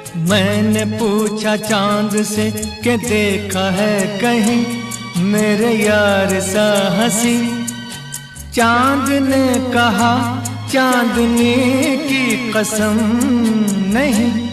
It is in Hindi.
मैंने पूछा चांद से कि देखा है कहीं मेरे यार सा हंसी। चांद ने कहा चांदनी की कसम नहीं।